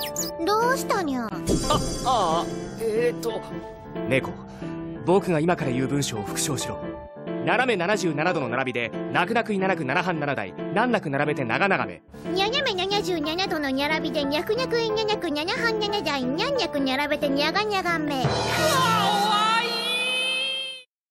どうしたにゃ。 猫、僕が今から言う文章を復唱しろ。斜め77度の並びで泣く泣くいななく七半七台難なく並べて長々め。 斜め77度の並びでにゃくにゃくいにゃにゃく七半七台にゃんにゃく並べてにゃがにゃがめ。